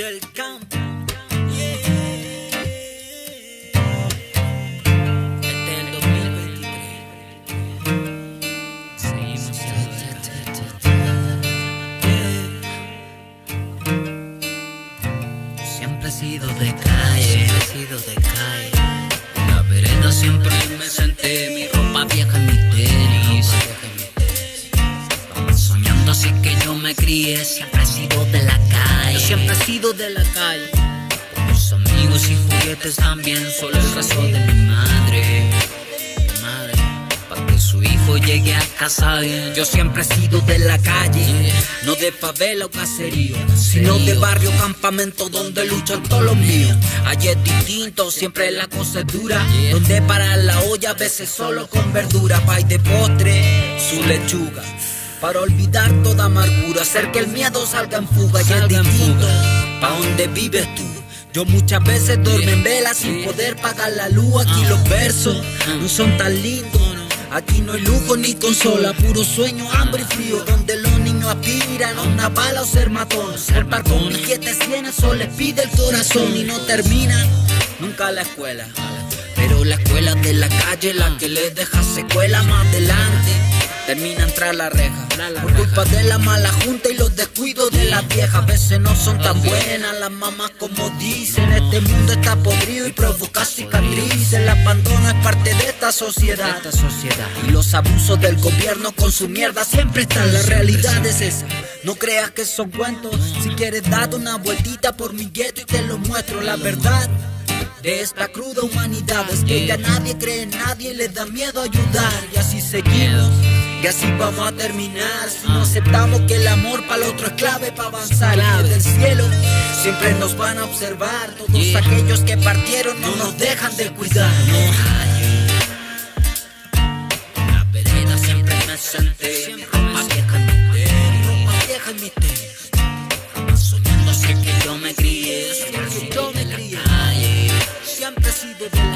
del campo. Este es el 2023. Seguimos siempre he sido de calle, en la vereda siempre me senté, mi ropa vieja en mis tenis. Soñando así que yo me crié, siempre he sido de la calle. Yo siempre he sido de la calle. Con mis amigos y juguetes también, solo el caso de mi madre, para que su hijo llegue a casa bien. Yo siempre he sido de la calle, no de favela o caserío, sino de barrio, campamento donde luchan todos los míos. Allí es distinto, siempre la cosa es dura, donde para la olla a veces solo con verdura. Pa' y de postre, su lechuga, para olvidar toda amargura, hacer que el miedo salga en fuga. Y es distinto, pa' donde vives tú. Yo muchas veces duermo en vela sin poder pagar la luz. Aquí los versos no son tan lindos, aquí no hay lujo ni consola, puro sueño, hambre y frío, donde los niños aspiran a una bala o ser matón. El par con billetes 100, eso les pide el corazón. Y no terminan nunca la escuela, pero la escuela de la calle, la que les deja secuela más adelante. Terminan tras la reja, por culpa de la mala junta y los descuidos de las viejas. A veces no son tan buenas las mamás como dicen. Este mundo está podrido y provoca cicatrices. El abandono es parte de esta sociedad. Y los abusos del gobierno con su mierda siempre están. La realidad es esa, no creas que son cuentos. Si quieres date una vueltita por mi gueto y te lo muestro. La verdad de esta cruda humanidad es que ya nadie cree en nadie y les da miedo ayudar. Y así seguimos, y así vamos a terminar, si no aceptamos que el amor para el otro es clave para avanzar. Y desde el cielo siempre nos van a observar. Todos aquellos que partieron no nos dejan de cuidar. En la vereda siempre me senté, ropa vieja en mi tenis, soñando así que yo me crié, siempre he sido de la calle, siempre he sido de la